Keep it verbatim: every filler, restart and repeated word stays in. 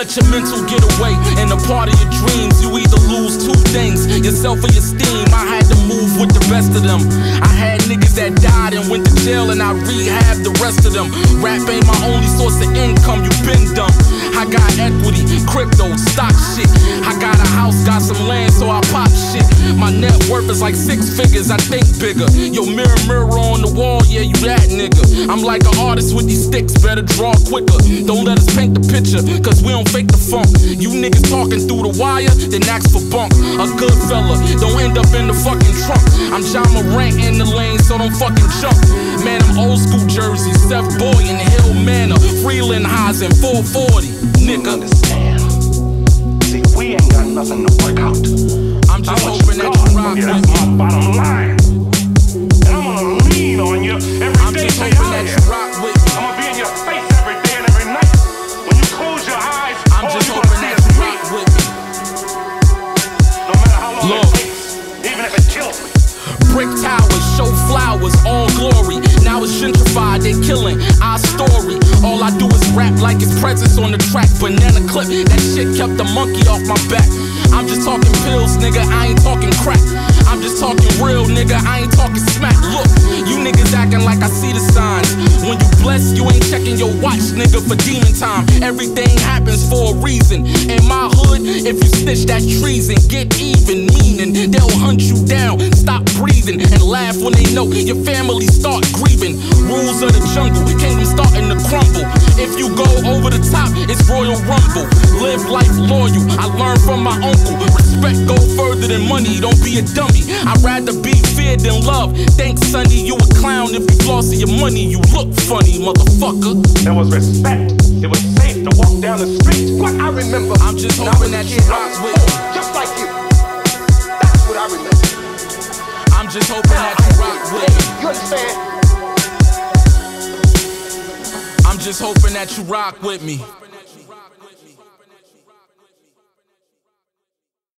let your mental get away, and a part of your dreams, you either lose two things, yourself or your steam. I had to move with the best of them. I had niggas that died and went to jail, and I rehabbed the rest of them. Rap ain't my only source of income, you been dumb. I got equity, crypto, stock shit. I got a house, got some land, so I pop shit. My net worth is like six figures, I think bigger. Yo, mirror, mirror on the wall, yeah, you that nigga. I'm like an artist with these sticks, better draw quicker. Don't let us paint the picture, cause we don't fake the funk. You niggas talking through the wire, then ask for bunk. A good fella, don't end up in the fucking trunk. I'm John Morant in the lane, so don't fucking jump. Man, I'm old school Jersey, Seth Boy in Hill Manor, Freeland Highs and four forty, nigga. Understand? See, we ain't got nothing to work out. I'm just hoping that you rock with me. That's my bottom line. And I'm gonna lean on you every I'm day. just hoping that you rock with me. I'm gonna be in your face every day and every night. When you close your eyes, I'm just hoping that you rock with me. No matter how long Look. it takes, even if it kills me. Brick towers, show flowers, all glory. Now it's gentrified, they killing our story. All I do is rap like it's presence on the track. Banana clip, that shit kept the monkey off my back. I'm just talking pills, nigga, I ain't talking crack. I'm just talking real, nigga, I ain't talking smack. Look, you niggas acting like I see the signs. When you blessed, you ain't checking your watch, nigga, for demon time. Everything happens for a reason. In my hood, if you snitch, that's treason. Get even, meaning they'll hunt you down. Stop breathing and laugh when they know your family start grieving. Rules of the jungle, kingdom starting to crumble. If you go over the top, it's Royal Rumble. Live life loyal, I learned from my uncle. Respect go further than money, don't be a dummy. I'd rather be feared than love. Thanks, Sonny, you a clown. If you flossing your money, you look funny, motherfucker. There was respect. It was safe to walk down the street. What I remember. I'm just hoping that you rock with me. Just like you. That's what I remember. I'm just hoping that you rock with me. You understand? I'm just hoping that you rock with me.